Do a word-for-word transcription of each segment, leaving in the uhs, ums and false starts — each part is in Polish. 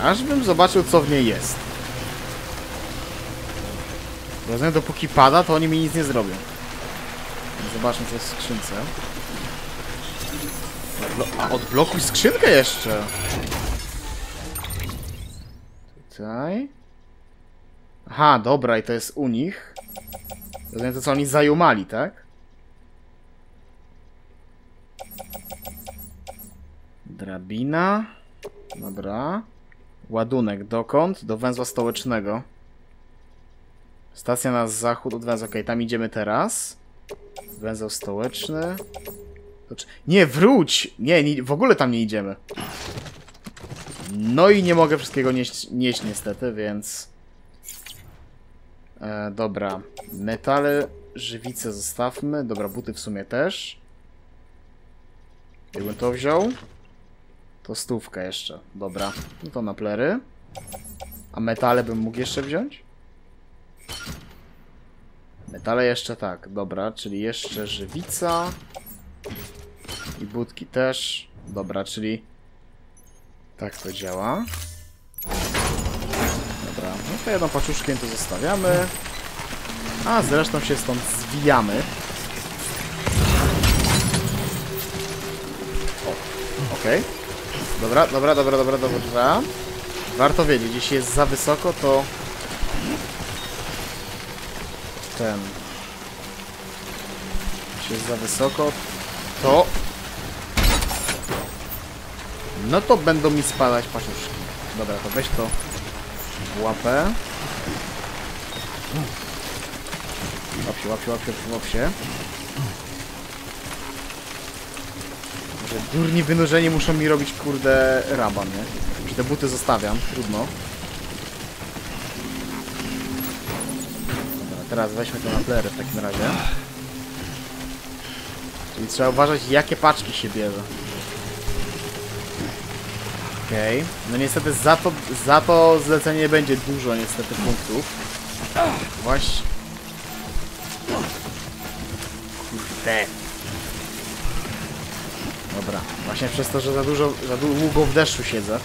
Aż bym zobaczył, co w niej jest. Rozumiem, dopóki pada, to oni mi nic nie zrobią. Zobaczmy, co jest w skrzynce. A odblokuj skrzynkę jeszcze! Tutaj... Aha, dobra, i to jest u nich. Rozumiem, to co oni zajumali, tak? Drabina. Dobra. Ładunek. Dokąd? Do węzła stołecznego. Stacja na zachód od węzła. Okej, okay, tam idziemy teraz. Węzeł stołeczny. Nie, wróć! Nie, nie, w ogóle tam nie idziemy. No i nie mogę wszystkiego nieść, nieść niestety, więc... E, dobra. Metale, żywice zostawmy. Dobra, buty w sumie też. Jakbym to wziął, to stówkę jeszcze. Dobra, no to na plery. A metale bym mógł jeszcze wziąć? Metale jeszcze tak, dobra, czyli jeszcze żywica. I budki też. Dobra, czyli tak to działa. Dobra, no to jedną paczuszkę to zostawiamy. A zresztą się stąd zwijamy. O, okej. Okay. Dobra, dobra, dobra, dobra, dobra. Warto wiedzieć, jeśli jest za wysoko, to... Ten... Jeśli jest za wysoko, to... No to będą mi spadać paczuszki. Dobra, to weź to w łapę. Łap się, łap się, łap się, łap się. Może durni wynurzeni muszą mi robić, kurde, raban, nie? Już te buty zostawiam, trudno. Dobra, teraz weźmy to na plery w takim razie. Czyli trzeba uważać, jakie paczki się bierze. Okej. Okay. No niestety za to, za to zlecenie będzie dużo niestety punktów. Właśnie. Kurde. Dobra. Właśnie przez to, że za dużo, za długo w deszczu siedzę.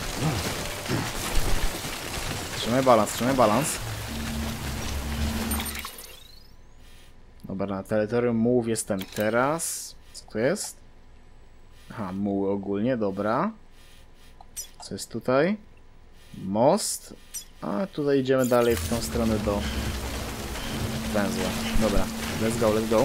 Trzymaj balans, trzymaj balans. Dobra, na terytorium mułów jestem teraz. Co to jest? Aha, muły ogólnie, dobra. Co jest tutaj? Most. A tutaj idziemy dalej w tą stronę do węzła. Dobra, let's go, let's go.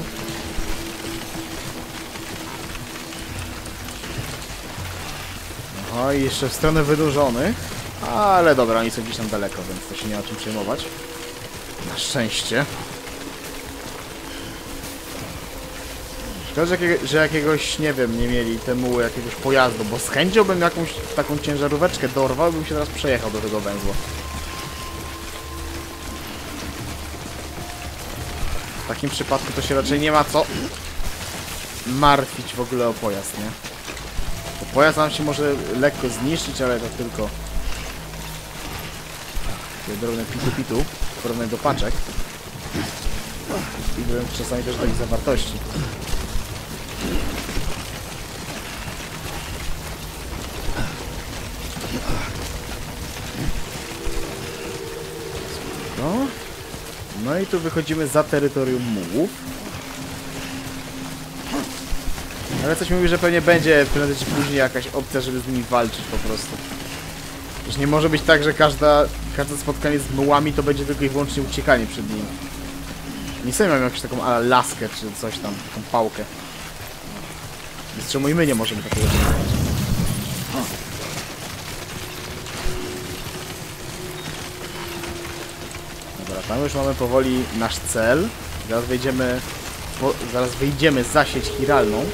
No i jeszcze w stronę wydłużonych. Ale dobra, oni są gdzieś tam daleko, więc to się nie ma czym przejmować. Na szczęście. Szkoda, że, jakiego, że jakiegoś, nie wiem, nie mieli te muły jakiegoś pojazdu, bo z chęcią bym jakąś taką ciężaróweczkę dorwał, bym się teraz przejechał do tego węzła. W takim przypadku to się raczej nie ma co martwić w ogóle o pojazd, nie? Bo pojazd nam się może lekko zniszczyć, ale to tylko takie drobne pitu-pitu w porównaniu do paczek. I byłem czasami też do ich zawartości. No. No i tu wychodzimy za terytorium mułów. Ale coś mówi, że pewnie będzie prędzej czy później jakaś opcja, żeby z nimi walczyć po prostu. Już nie może być tak, że każda, każde spotkanie z mułami to będzie tylko i wyłącznie uciekanie przed nimi. Nie sami mam jakąś taką ala laskę czy coś tam, taką pałkę. Więc czemu i my nie możemy takiego zrobić? Dobra, tam już mamy powoli nasz cel. Zaraz wejdziemy, po, zaraz wyjdziemy za sieć chiralną.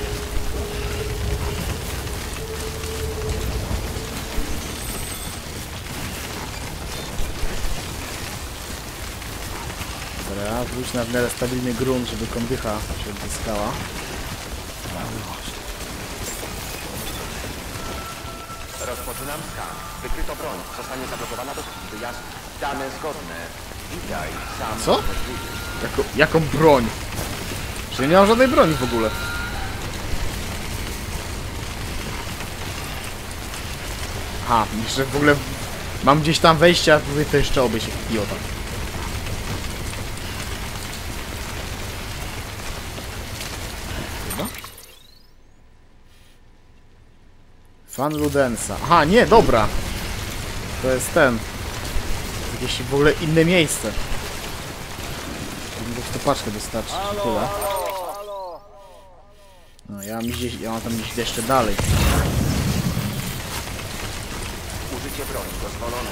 Dobra, wróć na w miarę stabilny grunt, żeby kondycha się odzyskała. Rozpoczynam skan. Wykryto broń. Zostanie zablokowana do wyjazdu. Dane zgodne. Witaj, sam. Co? Jako, jaką broń? Że nie mam żadnej broni w ogóle. Aha, że w ogóle Mam gdzieś tam wejścia, a wy to jeszcze oby się idiota. Chyba? Fan Ludensa. Aha, nie, dobra. To jest ten. Jakieś w ogóle inne miejsce. Mogę to paczkę dostarczyć. Tyle. No, ja mam, gdzieś, ja mam tam gdzieś jeszcze dalej. Użycie broni dozwolone.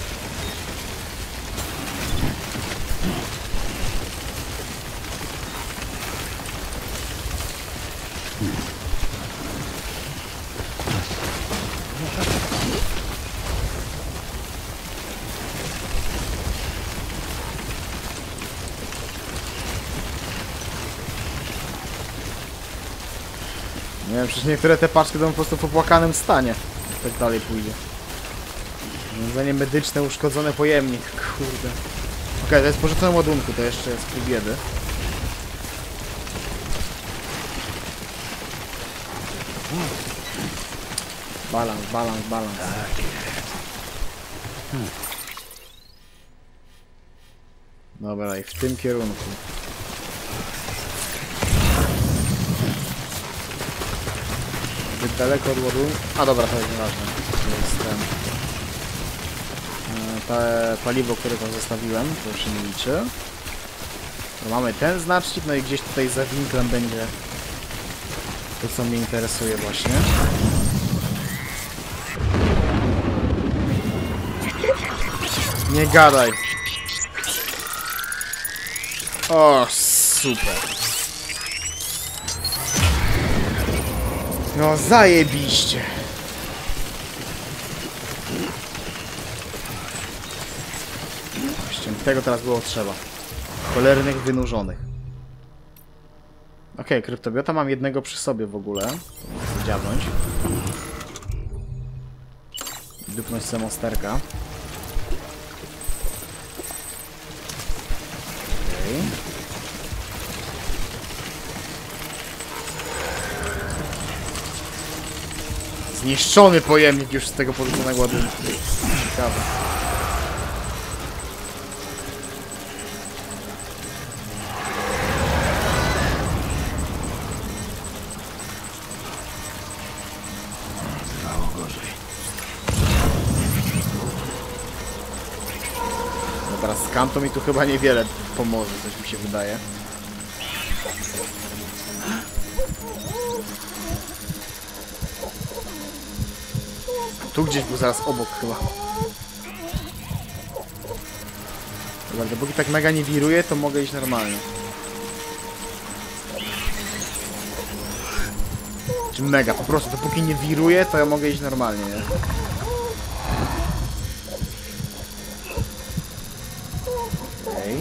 Nie wiem, przecież niektóre te paczki będą po prostu w opłakanym stanie. Jak tak dalej pójdzie. Wiązanie medyczne, uszkodzony pojemnik. Kurde. Okej, okay, to jest porzucone ładunku, to jeszcze jest pół biedy. Balans, balans, balans. Hmm. Dobra, i w tym kierunku. Zbyt daleko od ładunku. A dobra, to jest nieważne. To jest ten... Te paliwo, które tam zostawiłem, to już się nie liczy. To mamy ten znacznik, no i gdzieś tutaj za winklem będzie to, co mnie interesuje właśnie. Nie gadaj. O, super. No zajebiście. Właśnie tego teraz było trzeba. Cholernych wynurzonych. Okej, okay, kryptobiota mam jednego przy sobie w ogóle. To chcę dziabnąć. Dupnąć sobie monsterka. Okay. Zniszczony pojemnik już z tego porzuconego ładunku. Ciekawe. Dobra, z kanto mi tu chyba niewiele pomoże, coś mi się wydaje. Tu gdzieś był zaraz obok chyba. Dobra, dopóki tak mega nie wiruje, to mogę iść normalnie. Czy mega, po prostu, dopóki nie wiruje, to ja mogę iść normalnie, nie? Okej.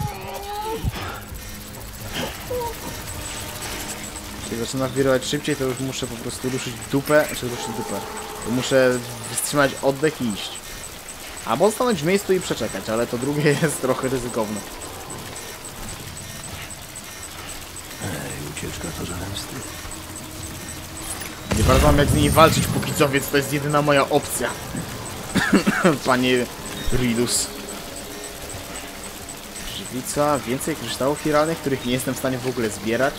Jeśli zaczyna wirować szybciej, to już muszę po prostu ruszyć dupę, czy ruszyć dupę. To muszę wstrzymać oddech i iść. Albo stanąć w miejscu i przeczekać, ale to drugie jest trochę ryzykowne. Ej, ucieczka to żaden wstyd. Nie bardzo mam jak z nimi walczyć póki co, więc to jest jedyna moja opcja. Panie Ridus. Żywica, więcej kryształów firalnych, których nie jestem w stanie w ogóle zbierać.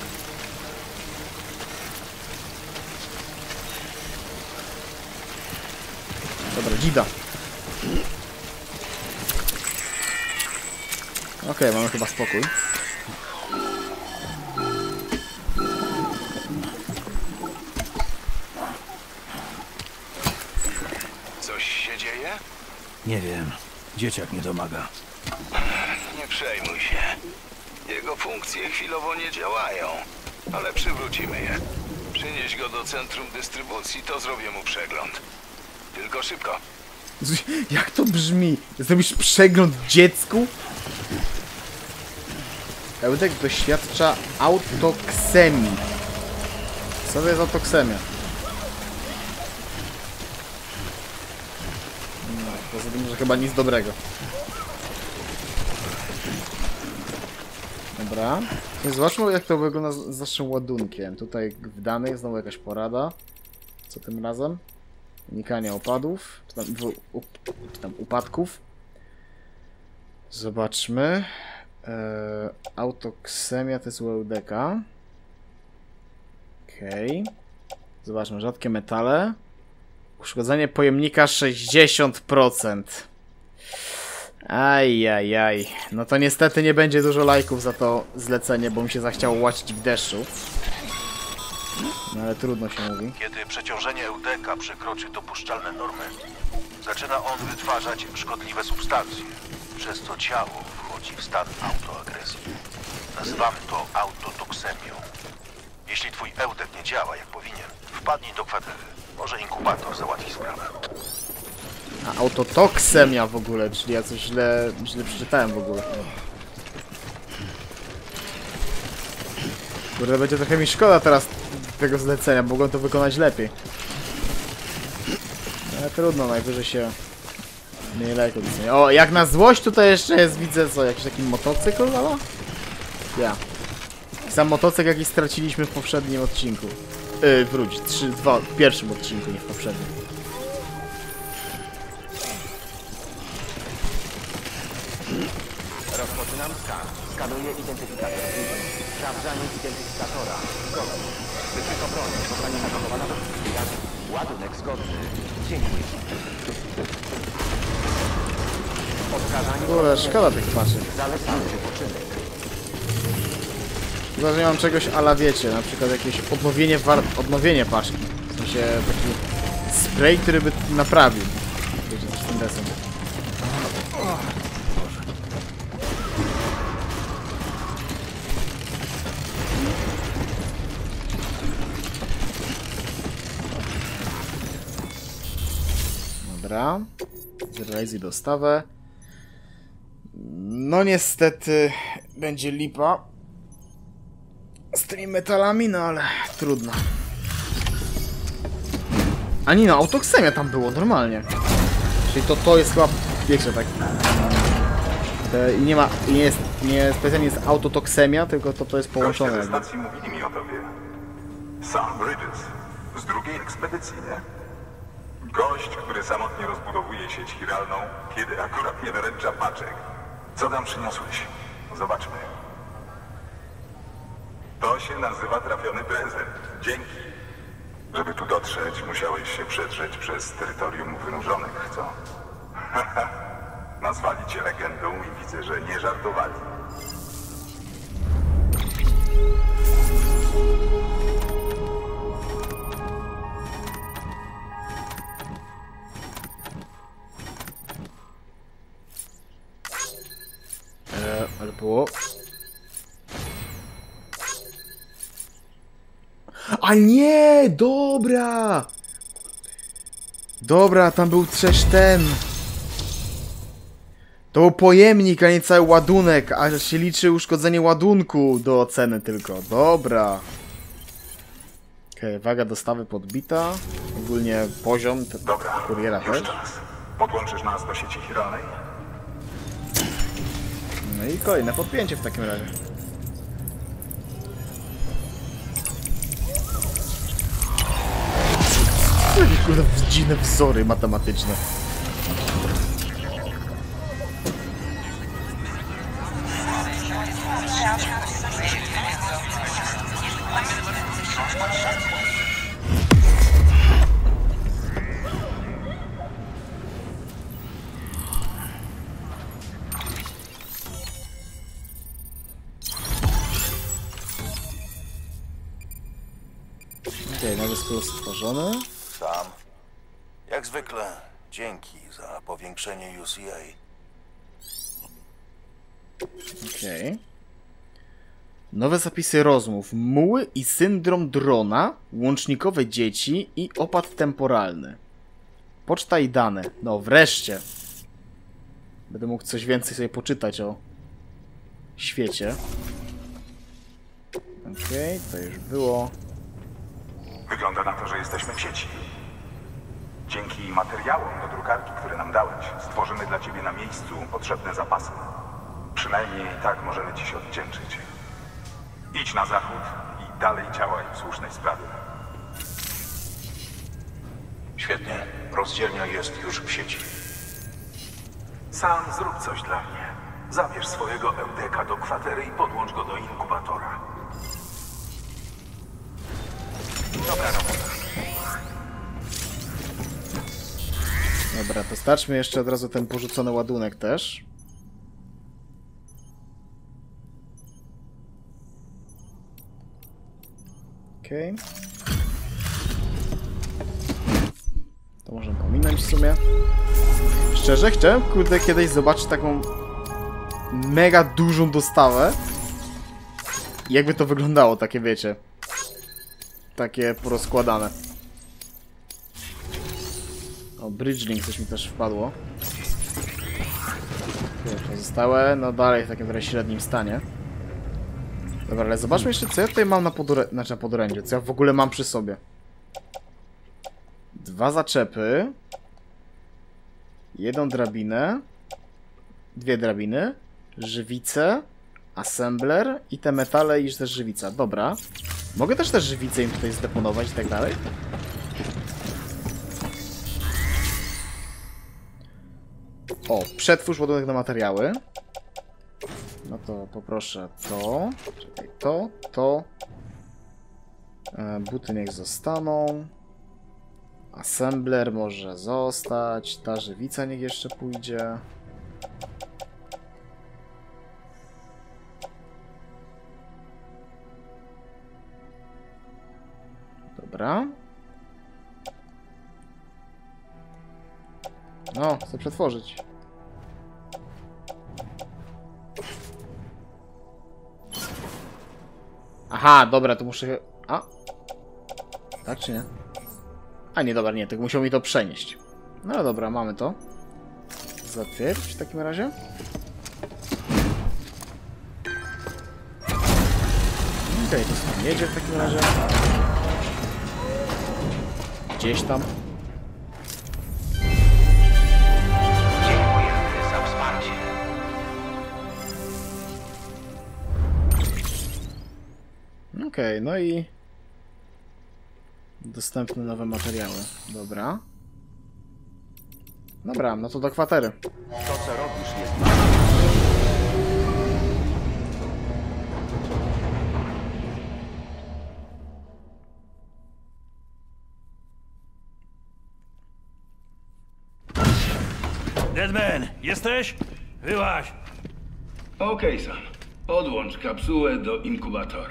Dobra, dzida. Okej, okay, mamy chyba spokój. Coś się dzieje? Nie wiem. Dzieciak nie domaga. Nie przejmuj się. Jego funkcje chwilowo nie działają, ale przywrócimy je. Przynieś go do centrum dystrybucji, to zrobię mu przegląd. Tylko szybko. Jak to brzmi? Zrobisz przegląd dziecku? Eudek doświadcza autoksemii. Co to jest autoksemia? No, poza tym, że chyba nic dobrego. Dobra. No, zobaczmy, jak to wygląda z naszym ładunkiem. Tutaj w danych znowu jakaś porada. Co tym razem? Unikanie opadów, czy tam, w, up, czy tam upadków. Zobaczmy. Eee, autoksemia to jest u Eudeka. Okej. Okay. Zobaczmy, rzadkie metale. Uszkodzenie pojemnika sześćdziesiąt procent. Ajajaj. No to niestety nie będzie dużo lajków za to zlecenie, bo mi się zachciało łacić w deszczu. No ale trudno się mówi. Kiedy przeciążenie Eudeka przekroczy dopuszczalne normy, zaczyna on wytwarzać szkodliwe substancje, przez co ciało wchodzi w stan autoagresji. Nazywamy to autotoksemią. Jeśli twój Eudek nie działa jak powinien, wpadnij do kwatery. Może inkubator załatwi sprawę. A autotoksemia w ogóle, czyli ja coś źle, źle przeczytałem w ogóle. Kurde, będzie trochę mi szkoda teraz tego zlecenia, bo mogłem to wykonać lepiej. Ale trudno, najwyżej się mniej lajków docenia. O, jak na złość tutaj jeszcze jest, widzę co, jakiś taki motocykl, ale? Ja. Sam motocykl jaki straciliśmy w poprzednim odcinku. Yy, wróć, trzy, dwa, w pierwszym odcinku, nie w poprzednim. Rozpoczynam skan. Skanuję identyfikator. Sprawdzanie identyfikatora. Zgodny. Wykryto broń. Zostanie zapakowana do wyjazdu. Ładunek zgodny. Dziękuję. Odkazanie... Kurde, szkoda tych paczek. Zalecamy wypoczynek. Chyba, że nie mam czegoś ala wiecie, na przykład jakieś odnowienie war odnowienie paczki. W sensie taki spray, który by naprawił. Wiecie, coś z tym desem. Dobra. Zrealizuj dostawę. No niestety będzie lipa z tymi metalami, no ale trudno. A nie no, autoksemia tam było, normalnie. Czyli to to jest chyba, wiecie, tak. Te, I nie ma, i nie jest, nie specjalnie jest autotoksemia, tylko to to jest połączone. Goście ze stacji mówili mi o tobie. Sam Bridges, z drugiej ekspedycji, nie? Gość, który samotnie rozbudowuje sieć chiralną, kiedy akurat nie doręcza paczek. Co tam przyniosłeś? Zobaczmy. To się nazywa trafiony prezent. Dzięki. Żeby tu dotrzeć, musiałeś się przedrzeć przez terytorium wynurzonych, co? Nazwali cię legendą i widzę, że nie żartowali. Eee, ale było... A nie! Dobra! Dobra, tam był też ten... To był pojemnik, a nie cały ładunek, a się liczy uszkodzenie ładunku do oceny tylko. Dobra. Okej, okay, waga dostawy podbita. Ogólnie poziom Dobra, kuriera już też. czas. Podłączysz nas do sieci chiralnej? No i kolejne podpięcie w takim razie. Jakie kurde dziwne wzory matematyczne. Okej, nowy skrót stworzony. Sam. Jak zwykle, dzięki za powiększenie U C A. Okej. Okay. Nowe zapisy rozmów. Muły i syndrom drona, łącznikowe dzieci i opad temporalny. Poczta i dane. No wreszcie. Będę mógł coś więcej sobie poczytać o świecie. Okej, okay, to już było. Wygląda na to, że jesteśmy w sieci. Dzięki materiałom do drukarki, które nam dałeś, stworzymy dla ciebie na miejscu potrzebne zapasy. Przynajmniej tak możemy ci się odwdzięczyć. Idź na zachód i dalej działaj w słusznej sprawie. Świetnie. Rozdzielnia jest już w sieci. Sam zrób coś dla mnie. Zabierz swojego Eudeka do kwatery i podłącz go do inkubatora. Dobra robota. Dobra, dostarczmy jeszcze od razu ten porzucony ładunek też. Okej. Okay. To możemy pominąć w sumie. Szczerze, chciałem kurde kiedyś zobaczyć taką mega dużą dostawę. I jakby to wyglądało, takie wiecie. Takie porozkładane. O, bridgelink coś mi też wpadło. Pozostałe, no dalej w takim trochę średnim stanie. Dobra, ale zobaczmy jeszcze, co ja tutaj mam na podorędziu, znaczy na podorędziu, co ja w ogóle mam przy sobie. Dwa zaczepy. Jedną drabinę. Dwie drabiny. Żywicę. Assembler. I te metale i też żywica. Dobra. Mogę też też żywicę im tutaj zdeponować i tak dalej. O, przetwórz ładunek na materiały. No to poproszę to. Czekaj, to, to. E, buty niech zostaną. Assembler może zostać. Ta żywica niech jeszcze pójdzie. Dobra. No, chcę przetworzyć. Aha, dobra, to muszę... A? Tak czy nie? A nie, dobra, nie, tylko musiał mi to przenieść. No dobra, mamy to. Zatwierdź w takim razie. Okej, to sobie jedzie w takim razie. Gdzieś tam. Dziękujemy za wsparcie. Okej, no i... Dostępne nowe materiały. Dobra. Dobra, no to do kwatery. To, co robisz, jest... Deadman, jesteś? Wyłaź! Okej, Sam. Podłącz kapsułę do inkubatora.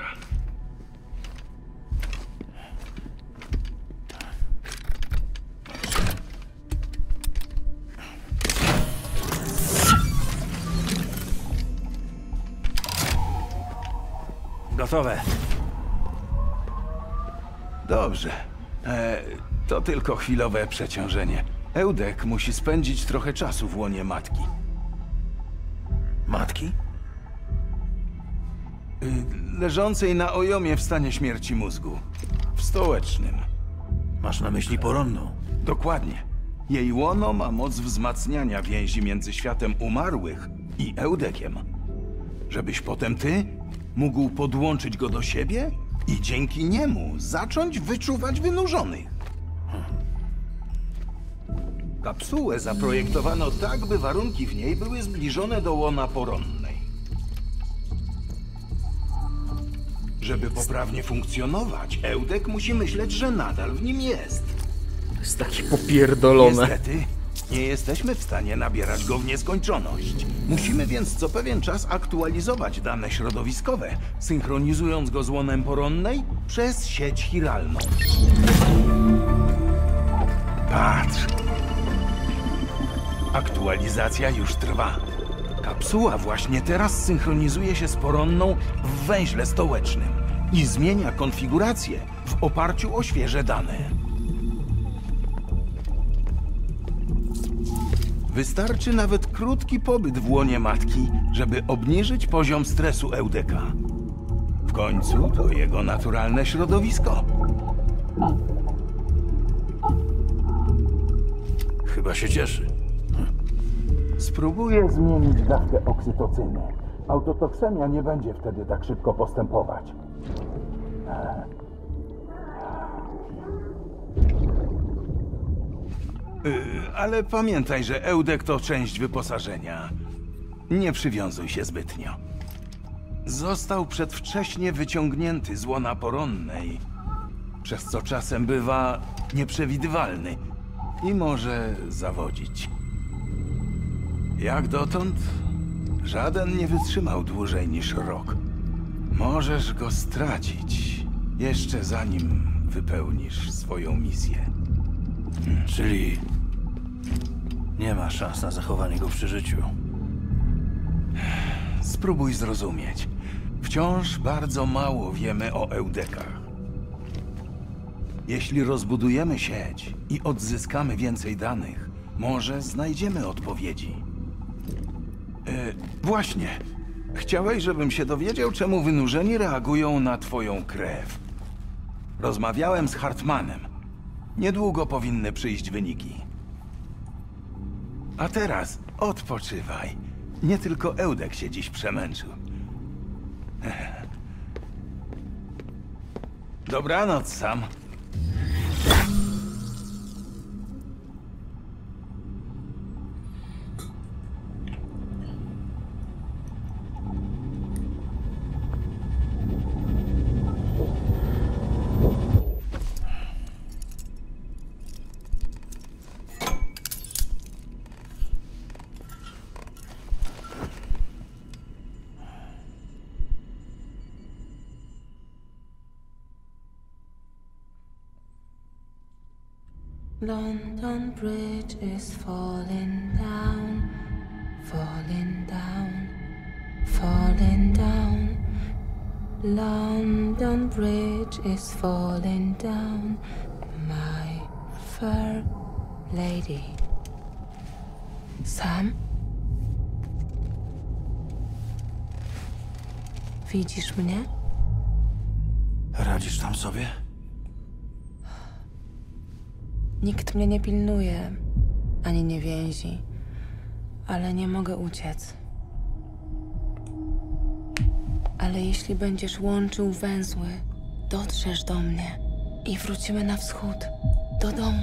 Gotowe. Dobrze. E, to tylko chwilowe przeciążenie. Eudek musi spędzić trochę czasu w łonie matki. Matki? Y, leżącej na ojomie w stanie śmierci mózgu. W stołecznym. Masz na myśli poronną. Dokładnie. Jej łono ma moc wzmacniania więzi między światem umarłych i Eudekiem. Żebyś potem ty mógł podłączyć go do siebie i dzięki niemu zacząć wyczuwać wynurzonych. Kapsułę zaprojektowano tak, by warunki w niej były zbliżone do łona poronnej. Żeby poprawnie funkcjonować, Eudek musi myśleć, że nadal w nim jest. To jest takie popierdolone. Niestety, nie jesteśmy w stanie nabierać go w nieskończoność. Musimy więc co pewien czas aktualizować dane środowiskowe, synchronizując go z łonem poronnej przez sieć chiralną. Patrz! Aktualizacja już trwa. Kapsuła właśnie teraz synchronizuje się z poronną w węźle stołecznym i zmienia konfigurację w oparciu o świeże dane. Wystarczy nawet krótki pobyt w łonie matki, żeby obniżyć poziom stresu Eudeka. W końcu to jego naturalne środowisko. Chyba się cieszy. Spróbuję zmienić dawkę oksytocyny. Autotoksemia nie będzie wtedy tak szybko postępować. Yy, ale pamiętaj, że Eudek to część wyposażenia. Nie przywiązuj się zbytnio. Został przedwcześnie wyciągnięty z łona poronnej, przez co czasem bywa nieprzewidywalny i może zawodzić. Jak dotąd, żaden nie wytrzymał dłużej niż rok. Możesz go stracić, jeszcze zanim wypełnisz swoją misję. Czyli nie ma szans na zachowanie go przy życiu. Spróbuj zrozumieć. Wciąż bardzo mało wiemy o Eudekach. Jeśli rozbudujemy sieć i odzyskamy więcej danych, może znajdziemy odpowiedzi. E, właśnie. Chciałeś, żebym się dowiedział, czemu wynurzeni reagują na twoją krew. Rozmawiałem z Hartmanem. Niedługo powinny przyjść wyniki. A teraz odpoczywaj. Nie tylko Eudek się dziś przemęczył. Dobranoc, Sam. London Bridge is falling down, falling down, falling down. London Bridge is falling down, my fair lady. Sam? Widzisz mnie? Radzisz tam sobie? Nikt mnie nie pilnuje, ani nie więzi, ale nie mogę uciec. Ale jeśli będziesz łączył węzły, dotrzesz do mnie i wrócimy na wschód, do domu.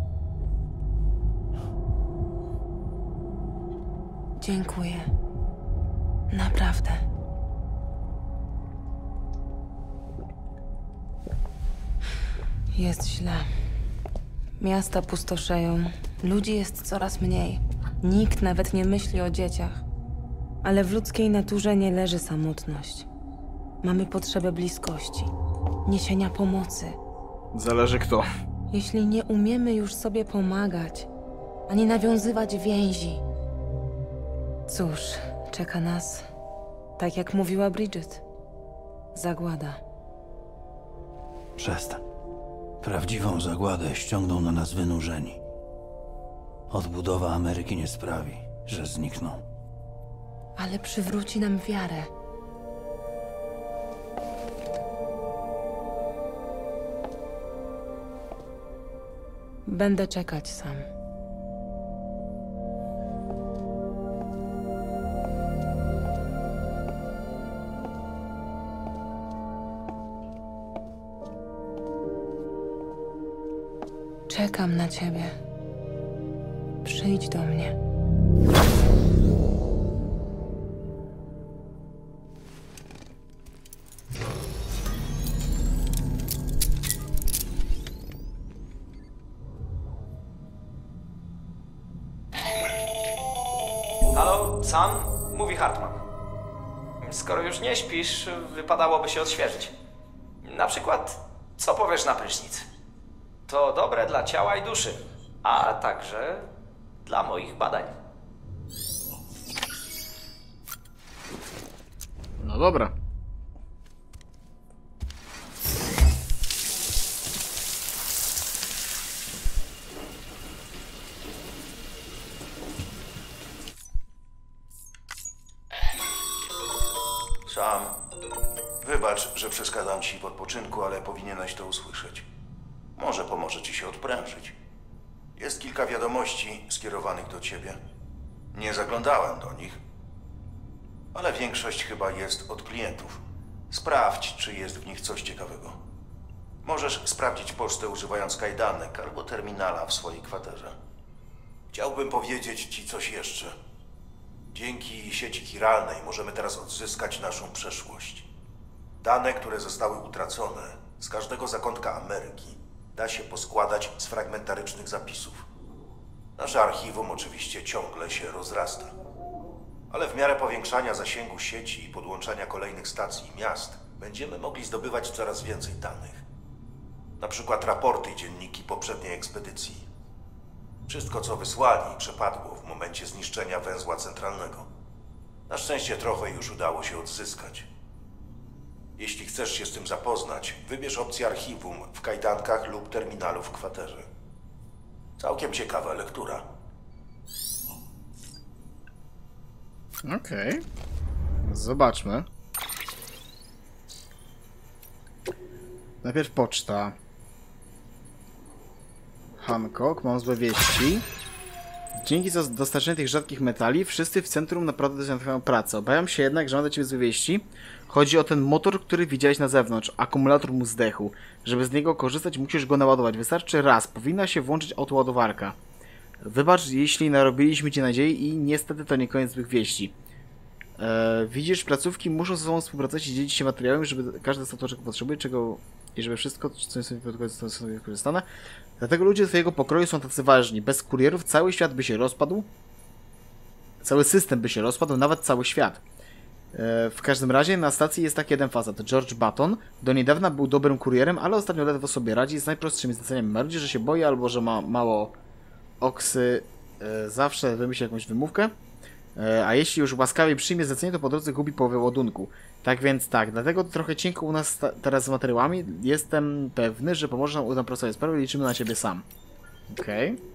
Dziękuję. Naprawdę. Jest źle. Miasta pustoszeją, ludzi jest coraz mniej. Nikt nawet nie myśli o dzieciach. Ale w ludzkiej naturze nie leży samotność. Mamy potrzebę bliskości, niesienia pomocy. Zależy kto. Jeśli nie umiemy już sobie pomagać, ani nawiązywać więzi, cóż, czeka nas, tak jak mówiła Bridget, zagłada. Przestań. Prawdziwą zagładę ściągną na nas wynurzeni. Odbudowa Ameryki nie sprawi, że znikną. Ale przywróci nam wiarę. Będę czekać sam. Czekam na ciebie. Przyjdź do mnie. Halo, Sam? Mówi Hartman. Skoro już nie śpisz, wypadałoby się odświeżyć. Na przykład, co powiesz na prysznic? To dobre dla ciała i duszy, a także dla moich badań. No dobra. Sam, wybacz, że przeszkadzam ci w odpoczynku, ale powinieneś to usłyszeć. Może pomoże ci się odprężyć. Jest kilka wiadomości skierowanych do ciebie. Nie zaglądałem do nich, ale większość chyba jest od klientów. Sprawdź, czy jest w nich coś ciekawego. Możesz sprawdzić pocztę używając kajdanek albo terminala w swojej kwaterze. Chciałbym powiedzieć ci coś jeszcze. Dzięki sieci chiralnej możemy teraz odzyskać naszą przeszłość. Dane, które zostały utracone z każdego zakątka Ameryki, da się poskładać z fragmentarycznych zapisów. Nasze archiwum oczywiście ciągle się rozrasta. Ale w miarę powiększania zasięgu sieci i podłączania kolejnych stacji i miast, będziemy mogli zdobywać coraz więcej danych. Na przykład raporty i dzienniki poprzedniej ekspedycji. Wszystko, co wysłali, przepadło w momencie zniszczenia węzła centralnego. Na szczęście trochę już udało się odzyskać. Jeśli chcesz się z tym zapoznać, wybierz opcję archiwum w kajdankach lub terminalu w kwaterze. Całkiem ciekawa lektura. Okej. Okay. Zobaczmy. Najpierw poczta. Hancock, mam złe wieści. Dzięki za dostarczenie tych rzadkich metali, wszyscy w centrum naprawdę doceniają pracę. Obawiam się jednak, że mam dla ciebie złe wieści. Chodzi o ten motor, który widziałeś na zewnątrz. Akumulator mu zdechł. Żeby z niego korzystać, musisz go naładować. Wystarczy raz. Powinna się włączyć autoładowarka. Wybacz, jeśli narobiliśmy ci nadziei i niestety to nie koniec złych wieści. Eee, widzisz, placówki muszą ze sobą współpracować i dzielić się materiałami, żeby każdy dostał to, czego potrzebuje, czego... i żeby wszystko, co jest sobie wykorzystane. Dlatego ludzie twojego pokroju są tacy ważni. Bez kurierów cały świat by się rozpadł. Cały system by się rozpadł, nawet cały świat. E, w każdym razie na stacji jest taki jeden facet, George Button. Do niedawna był dobrym kurierem, ale ostatnio ledwo sobie radzi z najprostszymi zleceniami. Mardzi, że się boi albo że ma mało oksy. E, zawsze wymyśli jakąś wymówkę. E, a jeśli już łaskawie przyjmie zlecenie, to po drodze gubi połowę ładunku. Tak więc tak, dlatego trochę cienko u nas teraz z materiałami. Jestem pewny, że pomoże nam unaprostować sprawę i liczymy na ciebie sam. Okej. Okay.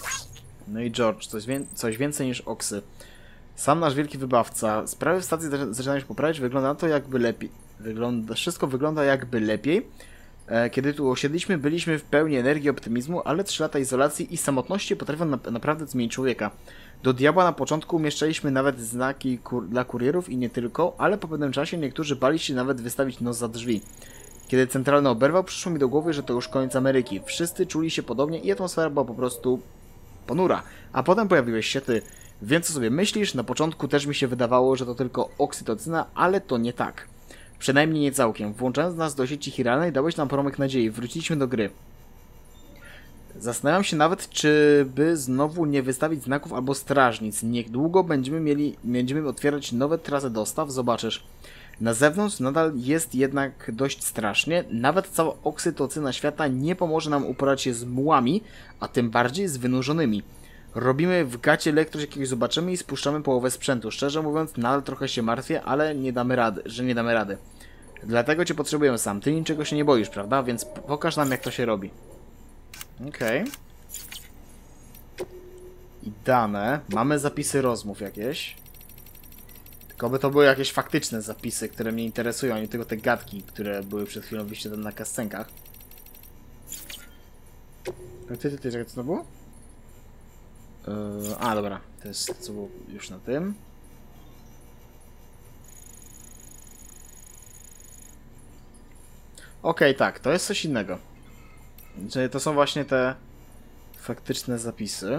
No i George, coś, wie coś więcej niż oksy. Sam nasz wielki wybawca. Sprawy w stacji zaczynają się poprawiać, wygląda na to jakby lepiej. Wygląda, wszystko wygląda jakby lepiej. E, kiedy tu osiedliśmy, byliśmy w pełni energii i optymizmu, ale trzy lata izolacji i samotności potrafią na naprawdę zmienić człowieka. Do diabła na początku umieszczaliśmy nawet znaki kur dla kurierów i nie tylko, ale po pewnym czasie niektórzy bali się nawet wystawić nos za drzwi. Kiedy centralny oberwał, przyszło mi do głowy, że to już koniec Ameryki. Wszyscy czuli się podobnie i atmosfera była po prostu ponura. A potem pojawiłeś się ty. Wiem, co sobie myślisz, na początku też mi się wydawało, że to tylko oksytocyna, ale to nie tak. Przynajmniej nie całkiem. Włączając nas do sieci chiralnej, dałeś nam promyk nadziei. Wróciliśmy do gry. Zastanawiam się nawet, czy by znowu nie wystawić znaków albo strażnic. Niedługo będziemy mieli, będziemy otwierać nowe trasy dostaw, zobaczysz. Na zewnątrz nadal jest jednak dość strasznie. Nawet cała oksytocyna świata nie pomoże nam uporać się z mułami, a tym bardziej z wynurzonymi. Robimy w gacie lektor, jakiegoś zobaczymy i spuszczamy połowę sprzętu. Szczerze mówiąc, nadal trochę się martwię, ale nie damy rady, że nie damy rady. Dlatego cię potrzebujemy sam. Ty niczego się nie boisz, prawda? Więc pokaż nam, jak to się robi. Okej. Okay. I dane. Mamy zapisy rozmów jakieś. Tylko by to były jakieś faktyczne zapisy, które mnie interesują, a nie tylko te gadki, które były przed chwilą wyświetlone na kascenkach. Ty, ty, ty, czekaj, co to było? Yy, a, dobra. To jest co było już na tym. Okej, okay, tak. To jest coś innego. Czyli to są właśnie te faktyczne zapisy.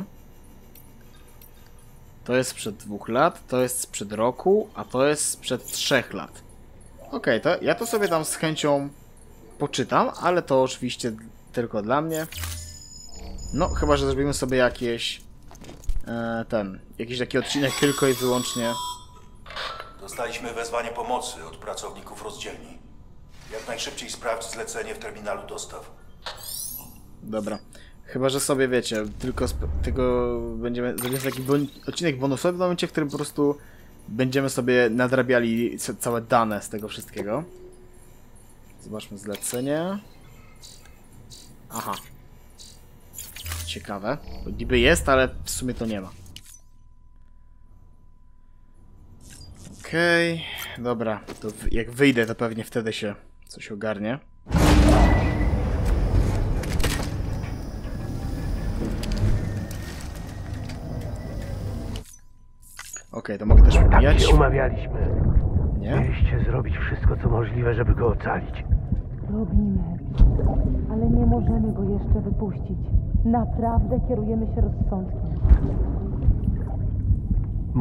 To jest sprzed dwóch lat, to jest sprzed roku, a to jest sprzed trzech lat. Okej, okay, to ja to sobie tam z chęcią poczytam, ale to oczywiście tylko dla mnie. No, chyba że zrobimy sobie jakieś e, ten, jakiś taki odcinek tylko i wyłącznie. Dostaliśmy wezwanie pomocy od pracowników rozdzielni. Jak najszybciej sprawdź zlecenie w terminalu dostaw. Dobra. Chyba że sobie wiecie, tylko tego będziemy zrobić taki bon odcinek bonusowy w momencie, w którym po prostu będziemy sobie nadrabiali całe dane z tego wszystkiego. Zobaczmy zlecenie. Aha. Ciekawe. Bo niby jest, ale w sumie to nie ma. Okej. Okay. Dobra. To jak wyjdę, to pewnie wtedy się coś ogarnie. Okej, okay, to mogę też wbijać. Tak się umawialiśmy. Nie? Mieliście zrobić wszystko, co możliwe, żeby go ocalić. Robimy, ale nie możemy go jeszcze wypuścić. Naprawdę kierujemy się rozsądkiem.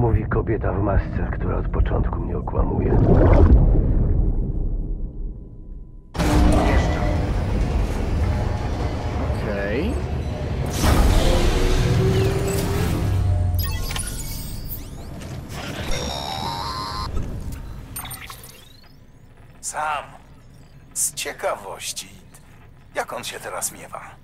Mówi kobieta w masce, która od początku mnie okłamuje. Okej. Sam, z ciekawości, jak on się teraz miewa?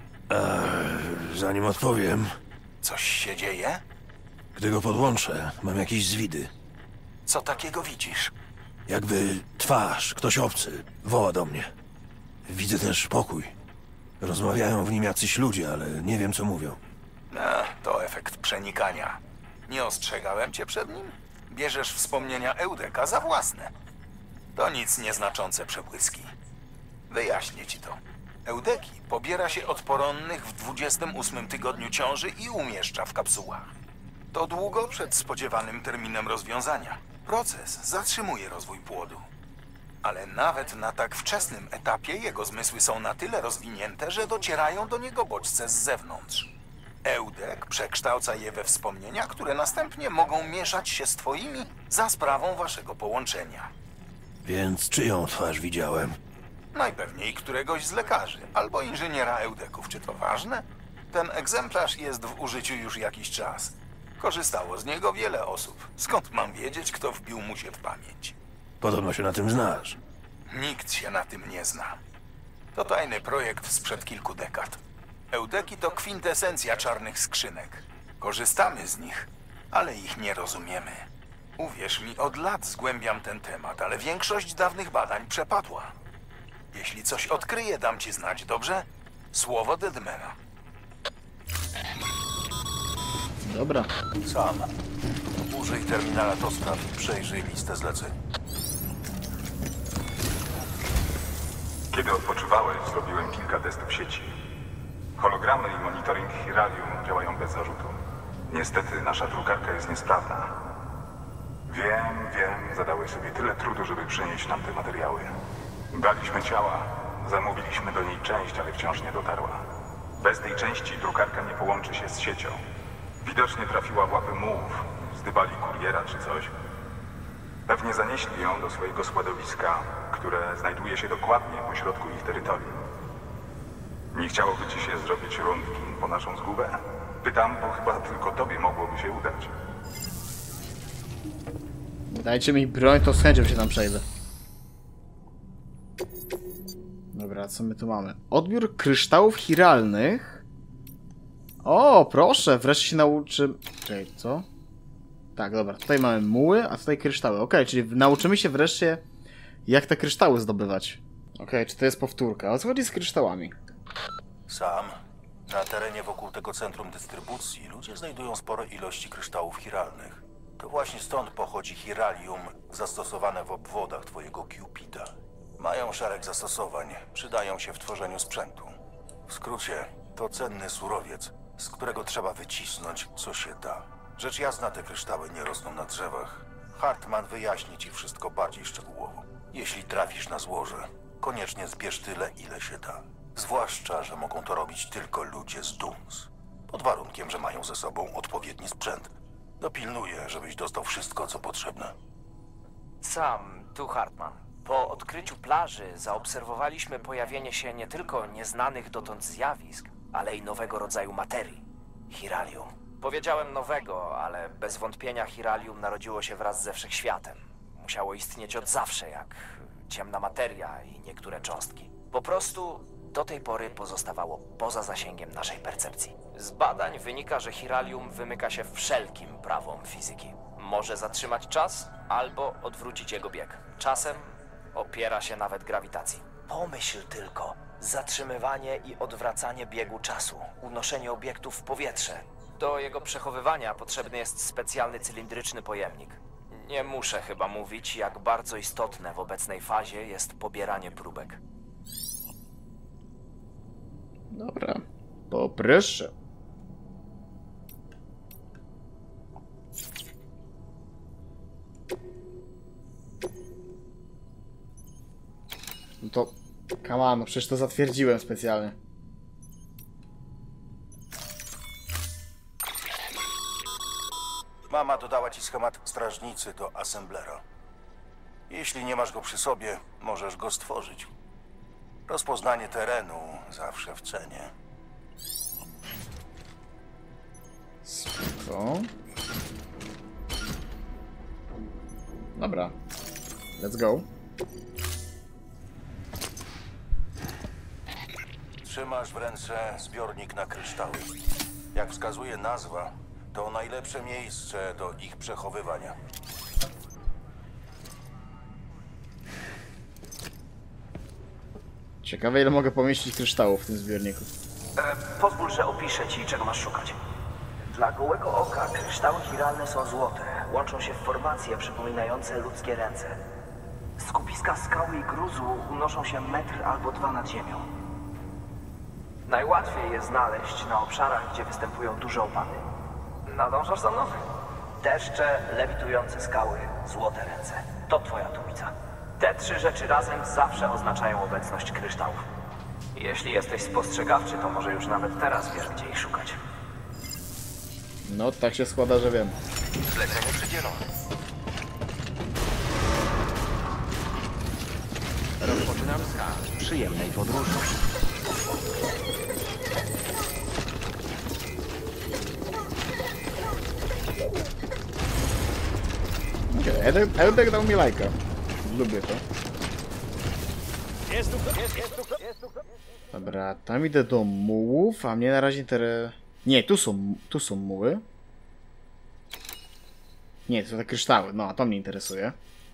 Zanim odpowiem, Coś się dzieje? gdy go podłączę, mam jakieś zwidy. Co takiego widzisz? Jakby twarz, ktoś obcy, woła do mnie. Widzę też pokój. Rozmawiają w nim jacyś ludzie, ale nie wiem, co mówią. No, to efekt przenikania. Nie ostrzegałem cię przed nim? Bierzesz wspomnienia Eudeka za własne. To nic nieznaczące przebłyski. Wyjaśnię ci to. Eudeki pobiera się od poronnych w dwudziestym ósmym tygodniu ciąży i umieszcza w kapsułach. To długo przed spodziewanym terminem rozwiązania. Proces zatrzymuje rozwój płodu. Ale nawet na tak wczesnym etapie jego zmysły są na tyle rozwinięte, że docierają do niego bodźce z zewnątrz. Eudek przekształca je we wspomnienia, które następnie mogą mieszać się z twoimi za sprawą waszego połączenia. Więc czyją twarz widziałem? Najpewniej któregoś z lekarzy albo inżyniera Eudeków. Czy to ważne? Ten egzemplarz jest w użyciu już jakiś czas. Korzystało z niego wiele osób. Skąd mam wiedzieć, kto wbił mu się w pamięć? Podobno się na tym znasz. Nikt się na tym nie zna. To tajny projekt sprzed kilku dekad. Eudeki to kwintesencja czarnych skrzynek. Korzystamy z nich, ale ich nie rozumiemy. Uwierz mi, od lat zgłębiam ten temat, ale większość dawnych badań przepadła. Jeśli coś odkryję, dam ci znać, dobrze? Słowo Deadmana. Dobra. Sam. Użyj terminala do spraw i przejrzyj listę zleceń. Kiedy odpoczywałeś, zrobiłem kilka testów sieci. Hologramy i monitoring Hiralium działają bez zarzutu. Niestety nasza drukarka jest niesprawna. Wiem, wiem, zadałeś sobie tyle trudu, żeby przynieść nam te materiały. Daliśmy ciała, zamówiliśmy do niej część, ale wciąż nie dotarła. Bez tej części drukarka nie połączy się z siecią. Widocznie trafiła w łapy mułów, zdybali kuriera czy coś. Pewnie zanieśli ją do swojego składowiska, które znajduje się dokładnie pośrodku ich terytorium. Nie chciałoby ci się zrobić rundki po naszą zgubę? Pytam, bo chyba tylko tobie mogłoby się udać. Dajcie mi broń, to z chęcią się tam przejdę. Dobra, co my tu mamy? Odbiór kryształów chiralnych. O, proszę, wreszcie się nauczy... Czekaj, co? Tak, dobra, tutaj mamy muły, a tutaj kryształy. Okej, czyli nauczymy się wreszcie, jak te kryształy zdobywać. Okej, czy to jest powtórka? O co chodzi z kryształami? Sam. Na terenie wokół tego centrum dystrybucji ludzie znajdują spore ilości kryształów chiralnych. To właśnie stąd pochodzi chiralium zastosowane w obwodach twojego Cupida. Mają szereg zastosowań, przydają się w tworzeniu sprzętu. W skrócie, to cenny surowiec, z którego trzeba wycisnąć, co się da. Rzecz jasna, te kryształy nie rosną na drzewach. Hartman wyjaśni ci wszystko bardziej szczegółowo. Jeśli trafisz na złoże, koniecznie zbierz tyle, ile się da. Zwłaszcza, że mogą to robić tylko ludzie z Duns. Pod warunkiem, że mają ze sobą odpowiedni sprzęt. Dopilnuję, żebyś dostał wszystko, co potrzebne. Sam, tu Hartman. Po odkryciu plaży zaobserwowaliśmy pojawienie się nie tylko nieznanych dotąd zjawisk, ale i nowego rodzaju materii. Hiralium. Powiedziałem nowego, ale bez wątpienia Hiralium narodziło się wraz ze wszechświatem. Musiało istnieć od zawsze, jak ciemna materia i niektóre cząstki. Po prostu do tej pory pozostawało poza zasięgiem naszej percepcji. Z badań wynika, że Hiralium wymyka się wszelkim prawom fizyki. Może zatrzymać czas albo odwrócić jego bieg. Czasem opiera się nawet grawitacji. Pomyśl tylko. Zatrzymywanie i odwracanie biegu czasu. Unoszenie obiektów w powietrze. Do jego przechowywania potrzebny jest specjalny cylindryczny pojemnik. Nie muszę chyba mówić, jak bardzo istotne w obecnej fazie jest pobieranie próbek. Dobra, poproszę. No to... Come on, no przecież to zatwierdziłem specjalnie. Mama dodała ci schemat strażnicy do assemblera. Jeśli nie masz go przy sobie, możesz go stworzyć. Rozpoznanie terenu zawsze w cenie. Spoko. Dobra. Let's go. Trzymasz w ręce zbiornik na kryształy. Jak wskazuje nazwa, to najlepsze miejsce do ich przechowywania. Ciekawe, ile mogę pomieścić kryształów w tym zbiorniku. E, pozwól, że opiszę ci, czego masz szukać. Dla gołego oka kryształy chiralne są złote. Łączą się w formacje przypominające ludzkie ręce. Skupiska skały i gruzu unoszą się metr albo dwa nad ziemią. Najłatwiej je znaleźć na obszarach, gdzie występują duże opady. Nadążasz za mną? Deszcze, lewitujące skały, złote ręce. To twoja tumica. Te trzy rzeczy razem zawsze oznaczają obecność kryształów. Jeśli jesteś spostrzegawczy, to może już nawet teraz wiesz, gdzie ich szukać. No, tak się składa, że wiem. Zlecenie przydzielone. Rozpoczynam skan przyjemnej podróży. Okej, okay. Eldek dał mi lajka. Lubię to. Dobra, tam idę do mułów, a mnie na razie inter... Nie, tu są, tu są muły. Nie, to są te kryształy, no a to mnie interesuje.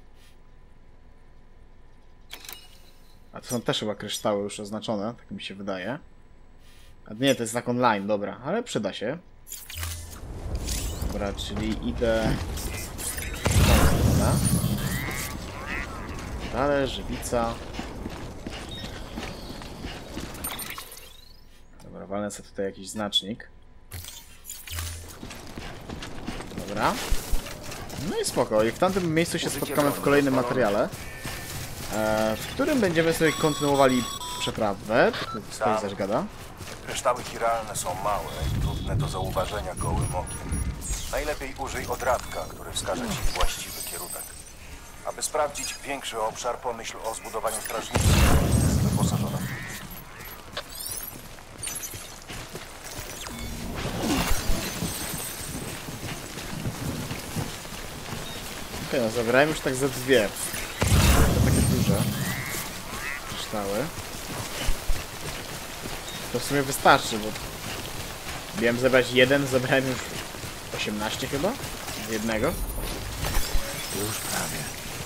A to są też chyba kryształy już oznaczone, tak mi się wydaje. A nie, to jest znak online, dobra, ale przyda się. Dobra, czyli idę... Dobra. Dalej, żywica. Dobra, walnę sobie tutaj jakiś znacznik. Dobra. No i spoko. I w tamtym miejscu się spotkamy w kolejnym materiale, e, w którym będziemy sobie kontynuowali przeprawę. Tutaj zaś gada. Kryształy chiralne są małe i trudne do zauważenia gołym okiem. Najlepiej użyj odradka, który wskaże ci właściwy kierunek. Aby sprawdzić większy obszar, pomyśl o zbudowaniu strażnicy. Jest wyposażona. Okej, no zabrałem już tak ze dwie. To takie duże kryształy. To w sumie wystarczy, bo miałem zebrać jeden, zebrałem już osiemnaście chyba? Z jednego? Już prawie.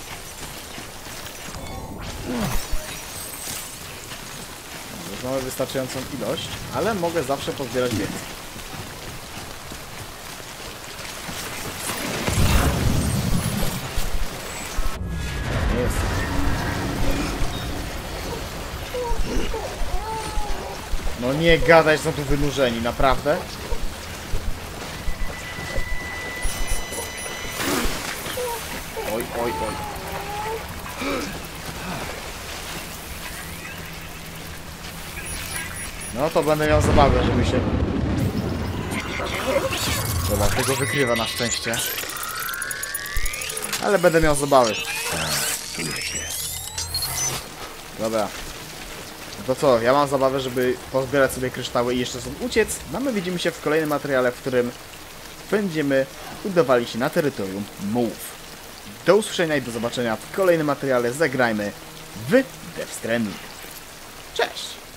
Już mamy wystarczającą ilość, ale mogę zawsze pozbierać więcej. Nie jest. No nie gadaj, że są tu wynurzeni, naprawdę? Oj, oj, oj. No to będę miał zabawę, żeby się... Dobra, tego wykrywa na szczęście. Ale będę miał zabawy. Dobra. No to co, ja mam zabawę, żeby pozbierać sobie kryształy i jeszcze stąd uciec. No my widzimy się w kolejnym materiale, w którym będziemy udawali się na terytorium mułów. Do usłyszenia i do zobaczenia w kolejnym materiale. Zagrajmy w Death Stranding. Cześć!